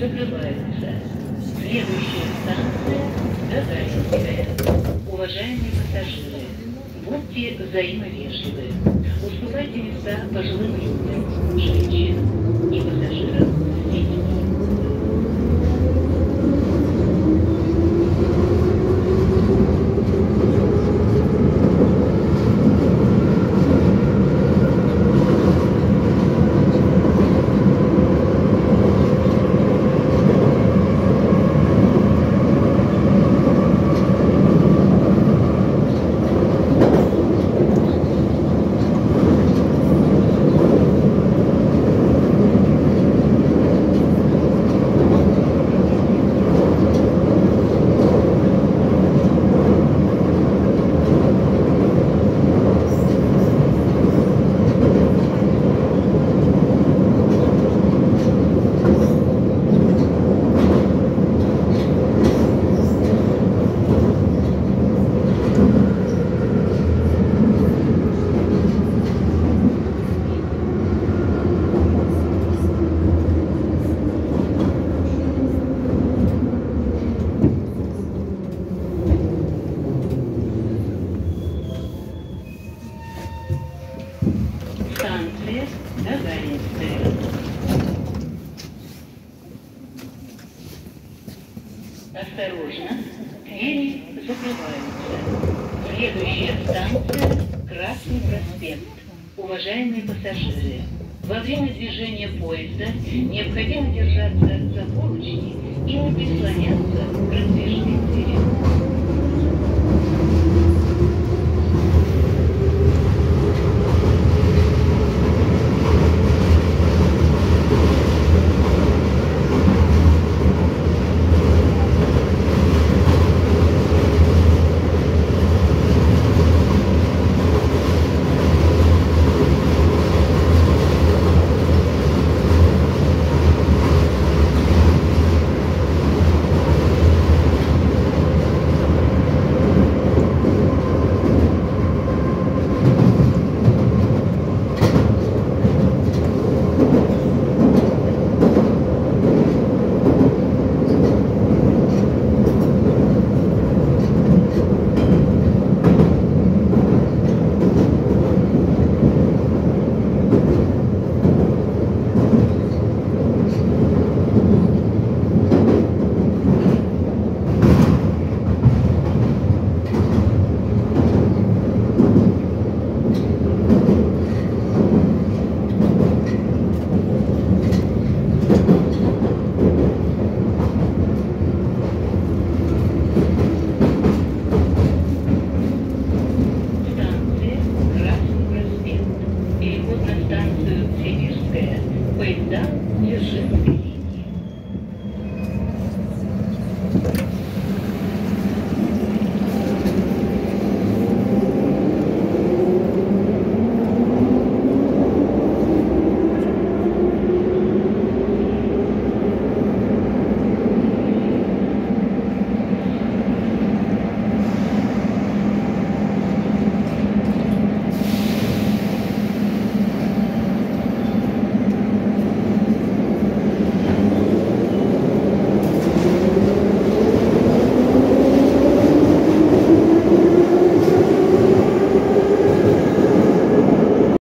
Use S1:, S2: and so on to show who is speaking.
S1: закрываются. Следующая станция Гагаринская. Уважаемые пассажиры, будьте взаимовежливы. Уступайте места пожилым людям, женщинам и пассажирам с детьми. Станция Гагаринская. Осторожно, двери закрываются. Следующая станция Красный проспект. Уважаемые пассажиры, во время движения поезда необходимо держаться за поручни и не прислоняться к раздвижным дверям. Переход на станцию Сибирская. Поезда Дзержинской.